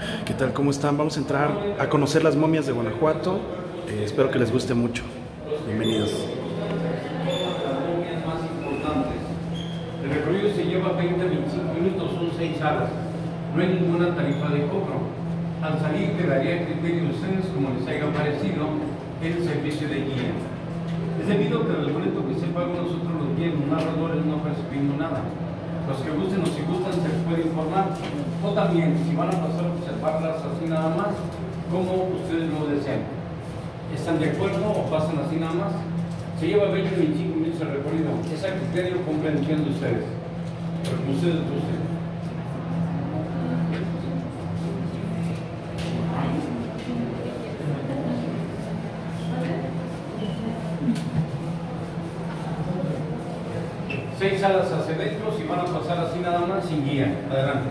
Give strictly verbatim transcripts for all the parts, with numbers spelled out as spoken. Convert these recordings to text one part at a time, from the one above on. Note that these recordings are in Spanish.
¿Qué tal? ¿Cómo están? Vamos a entrar a conocer las momias de Guanajuato. Eh, espero que les guste mucho. Bienvenidos. Momias más importantes. El recorrido se lleva veinte a veinticinco minutos, son seis salas. No hay ninguna tarifa de cobro. Al salir quedaría a criterio de ustedes como les haya parecido el servicio de guía. Es debido a que el boleto que se paga nosotros los guías, los narradores, no percibimos nada. Los que gusten o si gustan se les puede informar. O también, si van a pasar a observarlas así nada más, como ustedes lo deseen. ¿Están de acuerdo o pasan así nada más? Se lleva veinte a veinticinco minutos el recorrido. Es a criterio o comprensión de ustedes. Pero como ustedes gusten. Seis salas hacia adentro, si van a pasar así nada más, sin guía. Adelante.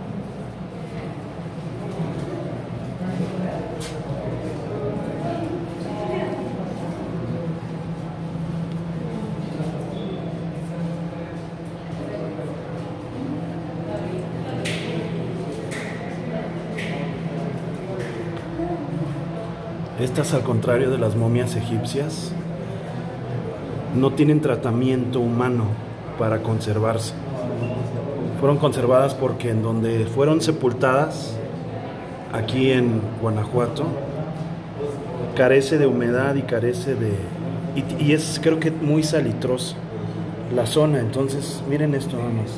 Estas, al contrario de las momias egipcias, no tienen tratamiento humano para conservarse. Fueron conservadas porque en donde fueron sepultadas, aquí en Guanajuato, carece de humedad y carece de... Y, y es, creo que, muy salitroso la zona. Entonces, miren esto nada más.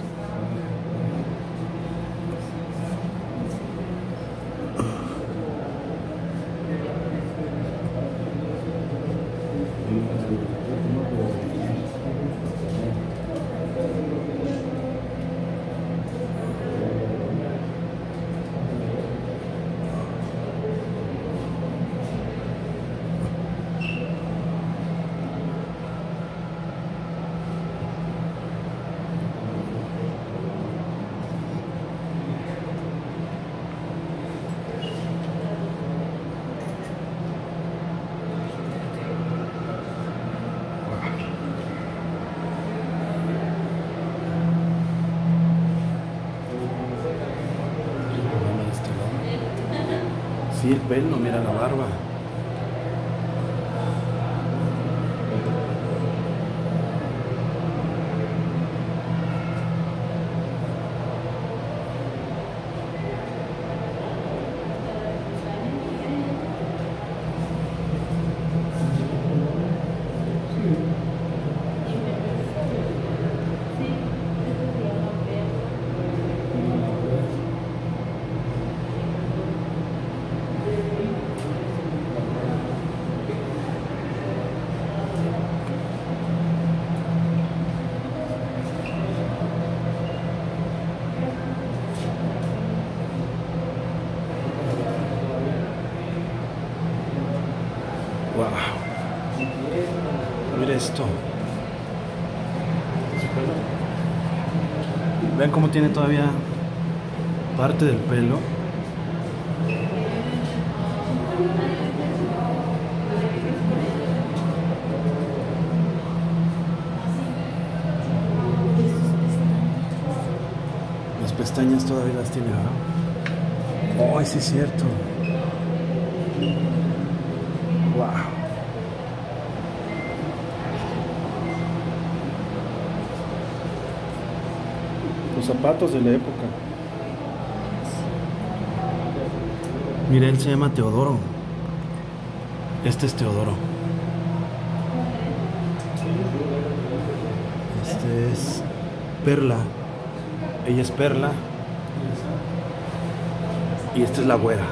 Sí, el pelo, mira la barba. Wow. Mira esto. Vean cómo tiene todavía parte del pelo. Las pestañas todavía las tiene, ¿verdad? Oh, sí es cierto. Wow. Los zapatos de la época. Mira, él se llama Teodoro. Este es Teodoro. Este es Perla. Ella es Perla. Y esta es la güera.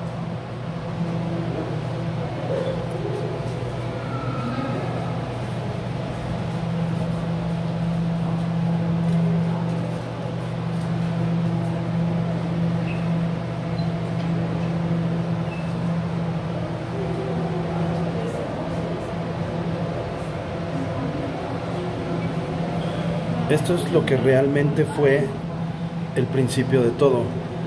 Esto es lo que realmente fue el principio de todo.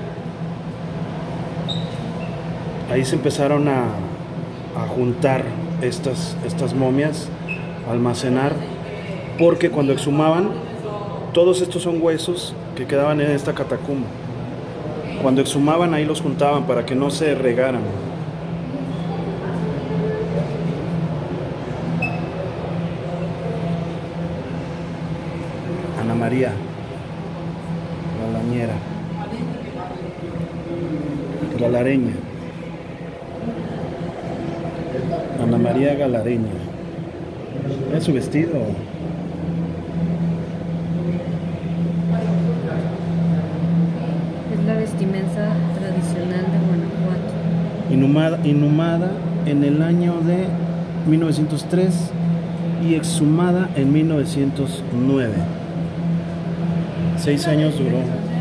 Ahí se empezaron a, a juntar estas, estas momias, a almacenar, porque cuando exhumaban, todos estos son huesos que quedaban en esta catacumba. Cuando exhumaban ahí los juntaban para que no se regaran. Ana María Galañera, Galareña, Ana María Galareña. ¿Es su vestido? Es la vestimenta tradicional de Guanajuato. Inhumada, inhumada en el año de mil novecientos tres y exhumada en mil novecientos nueve. Seis años duró.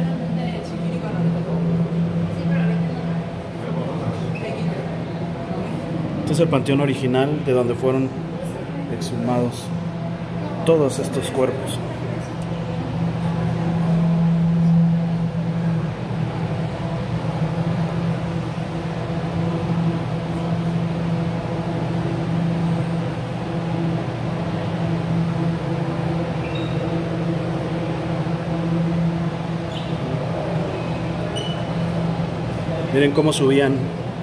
Este es el panteón original de donde fueron exhumados todos estos cuerpos. Miren cómo subían.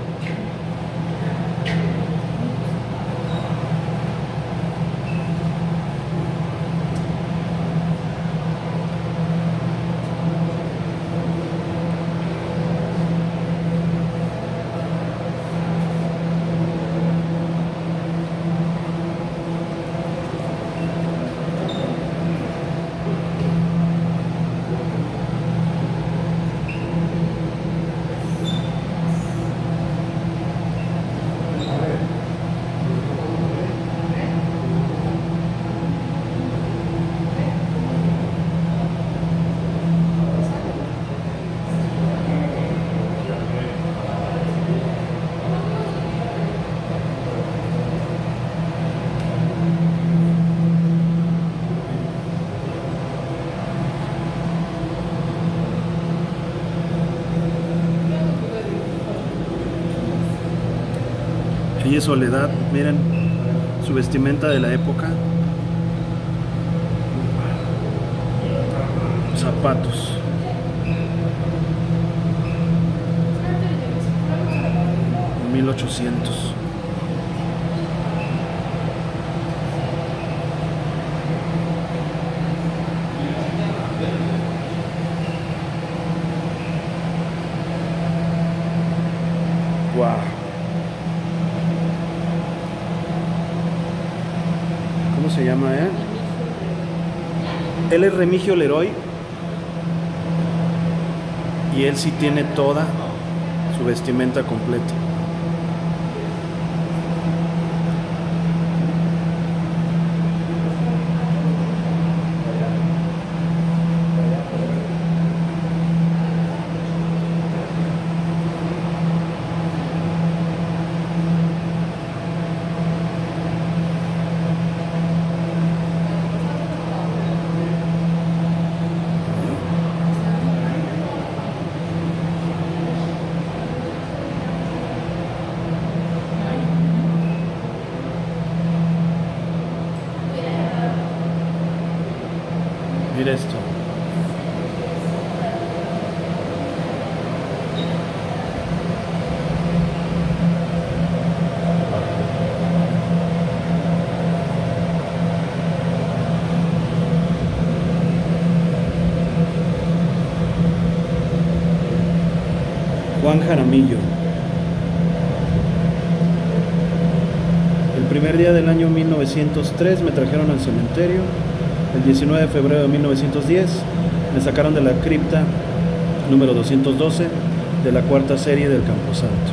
Ella es Soledad, miren su vestimenta de la época, zapatos, mil ochocientos. Wow. ¿Cómo se llama él? Él es Remigio Leroy y él sí tiene toda su vestimenta completa. Mira esto. Juan Jaramillo. El primer día del año mil novecientos tres me trajeron al cementerio. El diecinueve de febrero de mil novecientos diez me sacaron de la cripta número doscientos doce de la cuarta serie del Camposanto.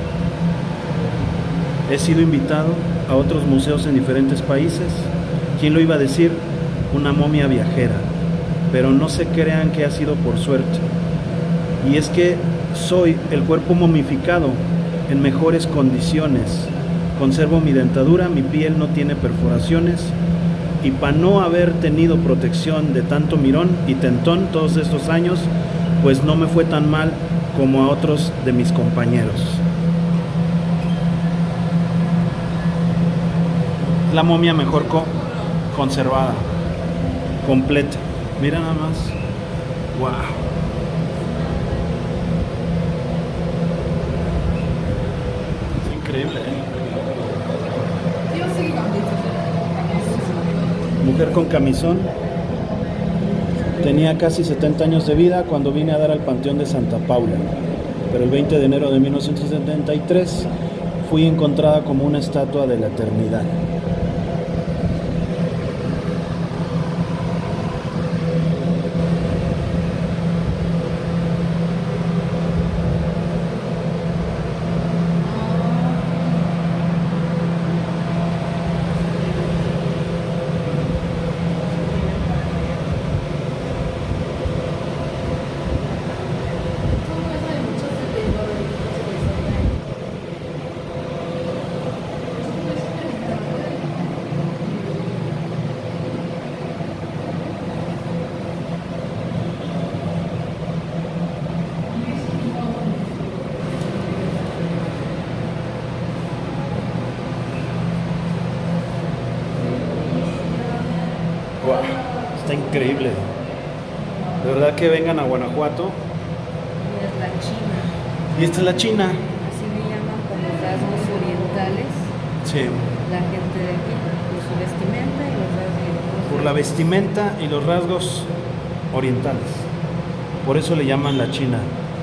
He sido invitado a otros museos en diferentes países. ¿Quién lo iba a decir? Una momia viajera. Pero no se crean que ha sido por suerte. Y es que soy el cuerpo momificado en mejores condiciones. Conservo mi dentadura, mi piel no tiene perforaciones. Y para no haber tenido protección de tanto mirón y tentón todos estos años, pues no me fue tan mal como a otros de mis compañeros. La momia mejor co conservada, completa. Mira nada más. Wow. mujer con camisón. Tenía casi setenta años de vida cuando vine a dar al Panteón de Santa Paula, pero el veinte de enero de mil novecientos setenta y tres fui encontrada como una estatua de la eternidad. Wow, está increíble. De verdad que vengan a Guanajuato. Y es la China. Y esta es la China. Así le llaman por los rasgos orientales. Sí. La gente de aquí, por su vestimenta y los rasgos. Por la vestimenta y los rasgos orientales. Por eso le llaman la China.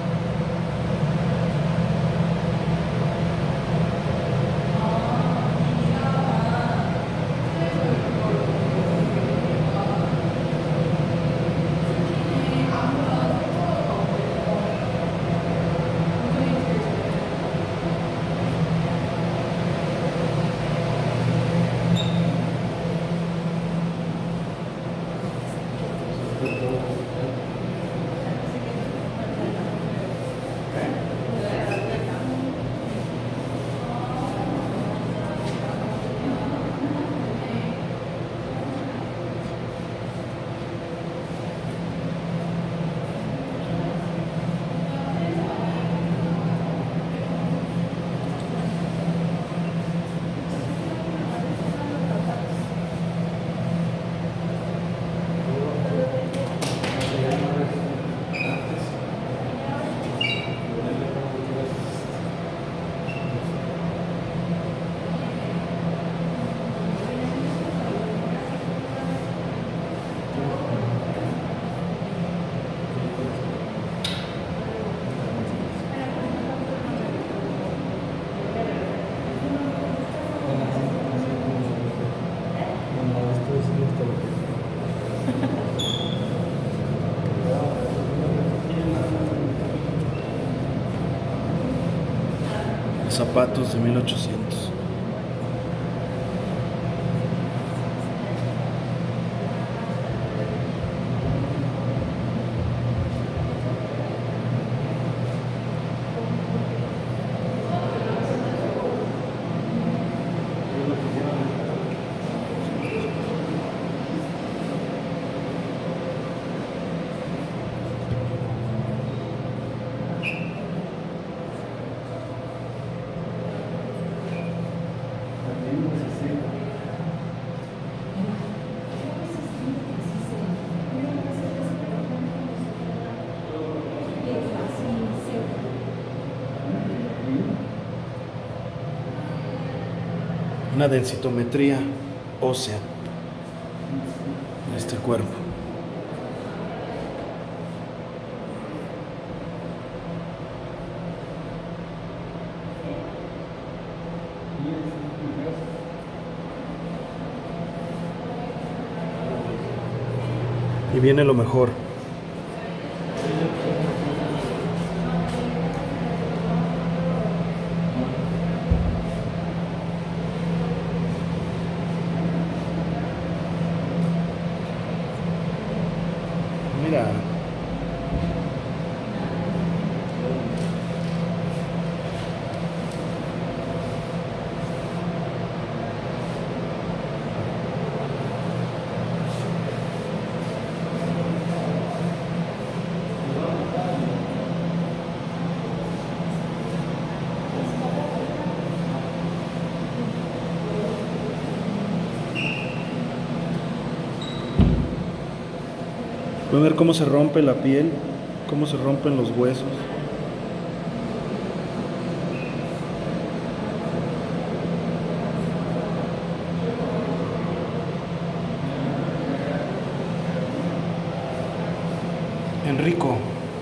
Zapatos de mil ochocientos. Una densitometría ósea de este cuerpo. Y viene lo mejor. Mira. Pueden ver cómo se rompe la piel, cómo se rompen los huesos. rico.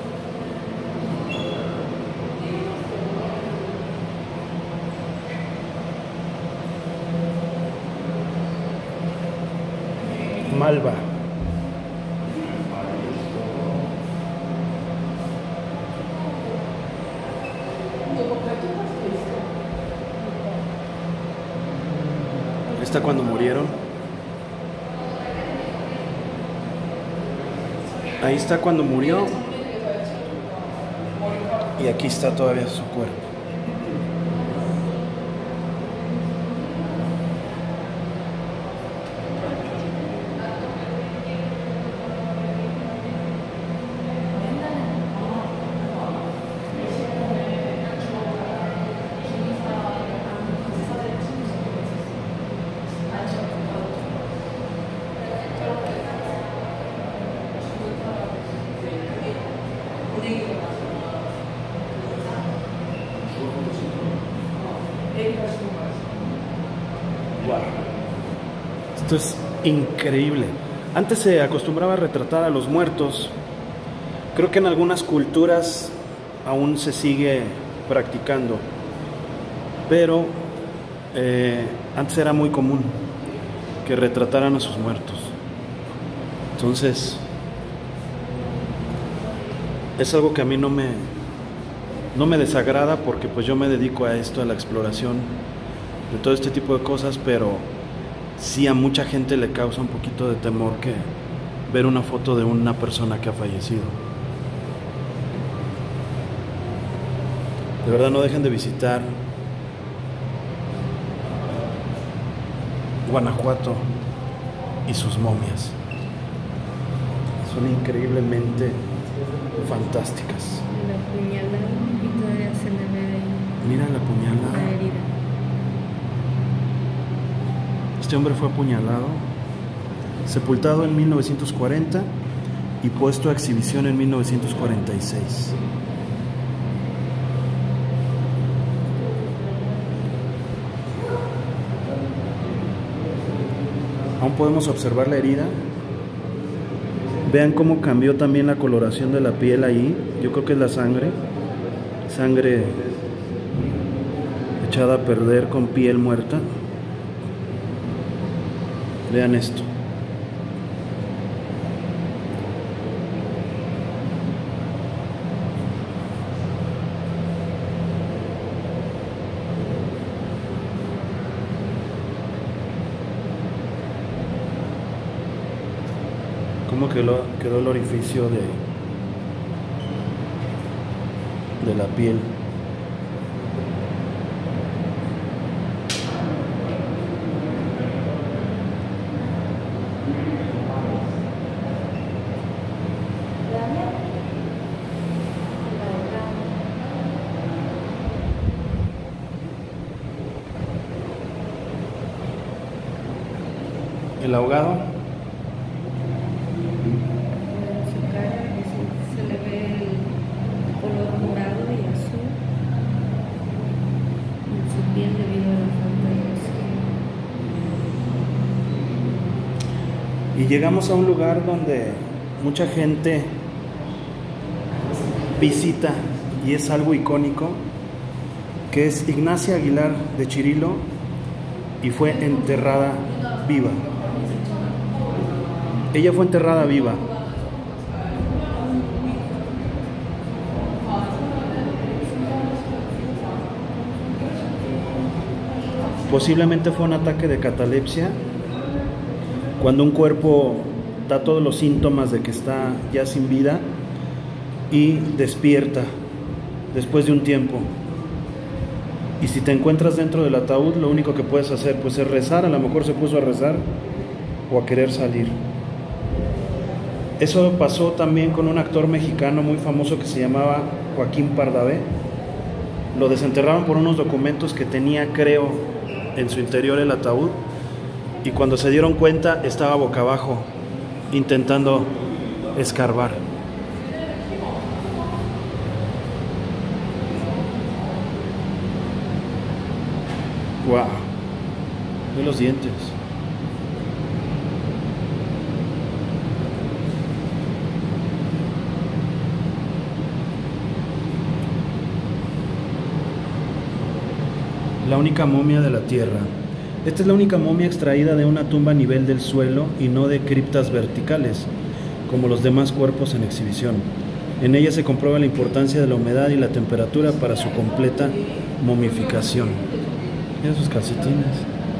Malva. Está cuando murieron. Ahí está cuando murió. Y aquí está todavía su cuerpo. Wow. Esto es increíble. Antes se acostumbraba a retratar a los muertos. Creo que en algunas culturas aún se sigue practicando, pero eh, antes era muy común que retrataran a sus muertos. Entonces es algo que a mí no me no me desagrada, porque pues yo me dedico a esto, a la exploración de todo este tipo de cosas, pero sí a mucha gente le causa un poquito de temor que ver una foto de una persona que ha fallecido. De verdad, no dejen de visitar Guanajuato y sus momias. Son increíblemente fantásticas. La puñalada y todavía se le ve ahí. Mira la puñalada. La herida. Este hombre fue apuñalado, sepultado en mil novecientos cuarenta y puesto a exhibición en mil novecientos cuarenta y seis. Aún podemos observar la herida. Vean cómo cambió también la coloración de la piel ahí. Yo creo que es la sangre. Sangre echada a perder con piel muerta. Vean esto. Cómo quedó, quedó el orificio de, de la piel. El ahogado. En su cara se, se le ve el color morado y azul en su piel debido a la falta de oxígeno. Y llegamos a un lugar donde mucha gente visita y es algo icónico, que es Ignacia Aguilar de Chirilo, y fue enterrada viva. Ella fue enterrada viva. Posiblemente fue un ataque de catalepsia, cuando un cuerpo da todos los síntomas de que está ya sin vida y despierta después de un tiempo. Y si te encuentras dentro del ataúd, lo único que puedes hacer pues es rezar. A lo mejor se puso a rezar o a querer salir. Eso pasó también con un actor mexicano muy famoso que se llamaba Joaquín Pardavé. Lo desenterraron por unos documentos que tenía, creo, en su interior el ataúd, y cuando se dieron cuenta estaba boca abajo intentando escarbar. Wow, ve los dientes. La única momia de la Tierra. Esta es la única momia extraída de una tumba a nivel del suelo y no de criptas verticales, como los demás cuerpos en exhibición. En ella se comprueba la importancia de la humedad y la temperatura para su completa momificación. Mira sus calcetines.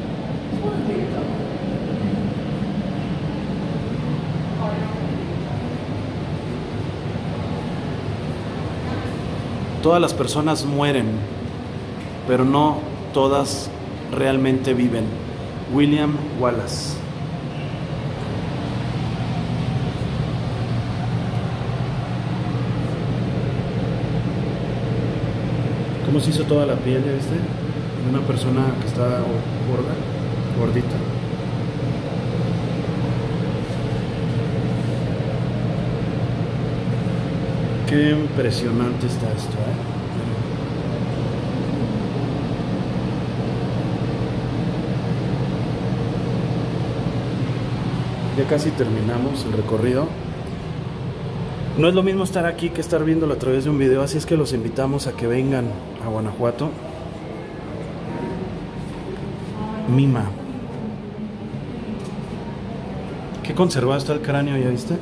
Todas las personas mueren, pero no todas realmente viven. William Wallace. ¿Cómo se hizo toda la piel, ya viste? Una persona que está gorda, gordita. Qué impresionante está esto, ¿eh? Ya casi terminamos el recorrido. No es lo mismo estar aquí que estar viéndolo a través de un video, así es que los invitamos a que vengan a Guanajuato. Mima. Qué conservado está el cráneo, ¿ya viste?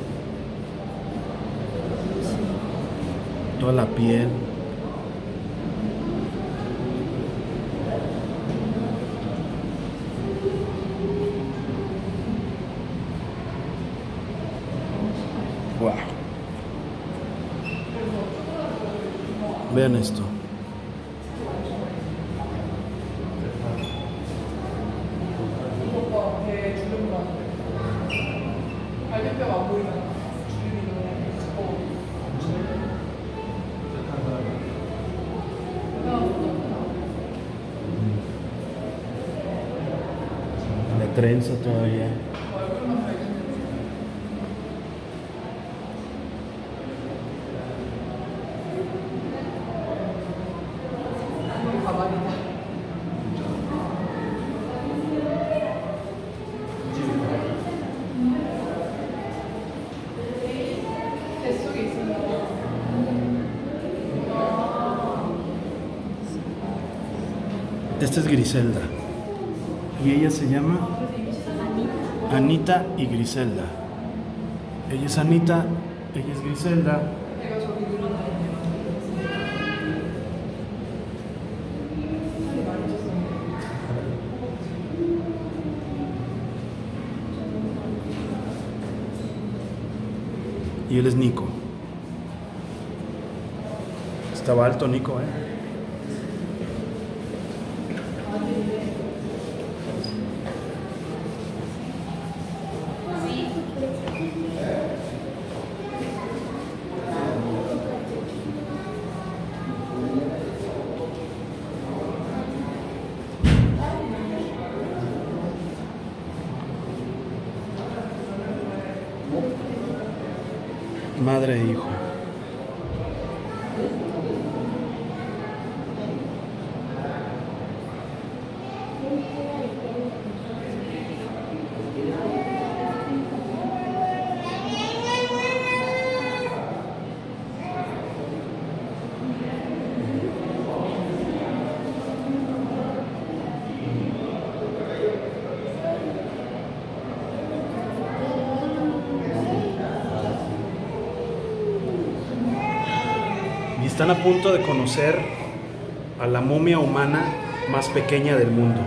Toda la piel. Wow. Vean esto. La trenza todavía. Esta es Griselda y ella se llama Anita y Griselda. Ella es Anita, ella es Griselda. Y él es Nico. Estaba alto Nico, ¿eh? Madre e hijo. Están a punto de conocer a la momia humana más pequeña del mundo.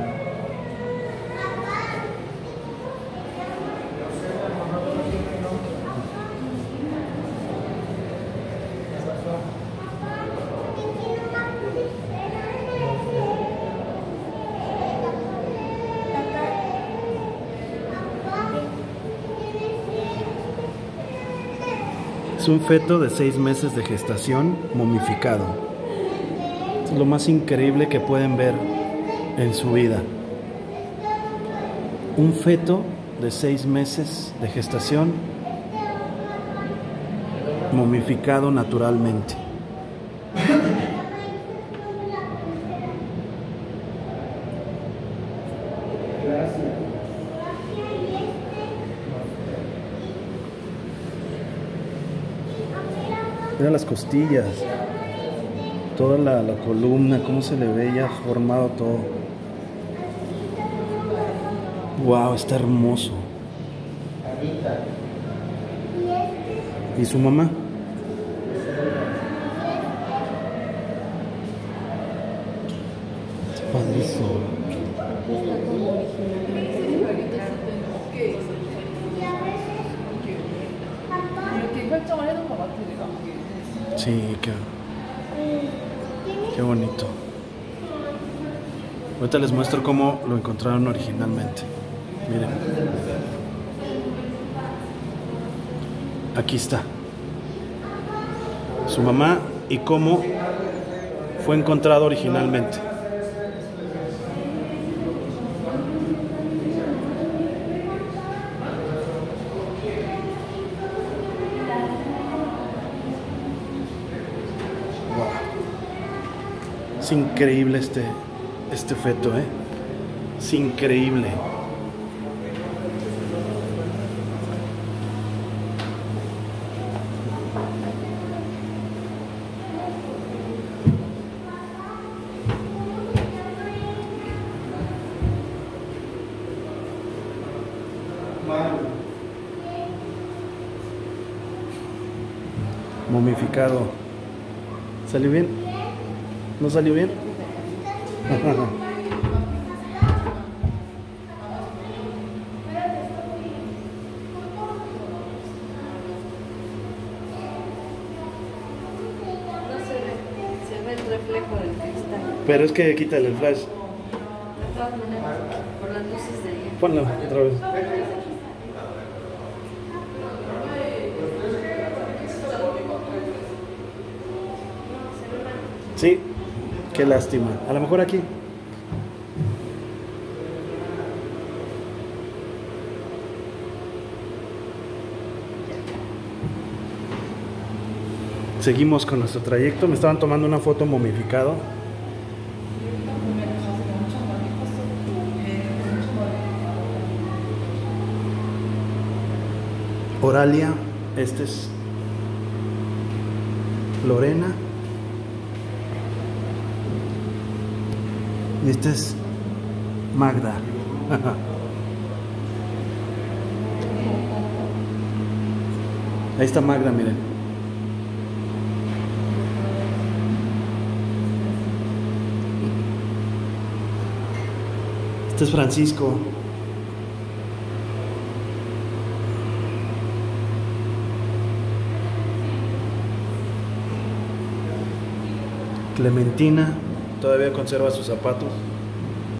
Es un feto de seis meses de gestación momificado. Es lo más increíble que pueden ver en su vida. Un feto de seis meses de gestación momificado naturalmente. Mira las costillas. Toda la, la columna, cómo se le ve ya formado todo. Wow, está hermoso. ¿Y su mamá? Es padrísimo. Está como originalmente. Sí, qué, qué bonito. Ahorita les muestro cómo lo encontraron originalmente. Miren. Aquí está. Su mamá y cómo fue encontrado originalmente. Es increíble este, este feto, ¿eh? Es increíble. Momificado. ¿Salió bien? ¿No salió bien? Se ve el reflejo del cristal. Pero es que quítale el flash. De todas maneras, por las luces de ahí. Ponlo otra vez. Sí, qué lástima. A lo mejor aquí. Seguimos con nuestro trayecto. Me estaban tomando una foto momificado. Oralia, este es Lorena y este es Magda. Ahí está Magda, miren. Este es Francisco. Clementina todavía conserva sus zapatos.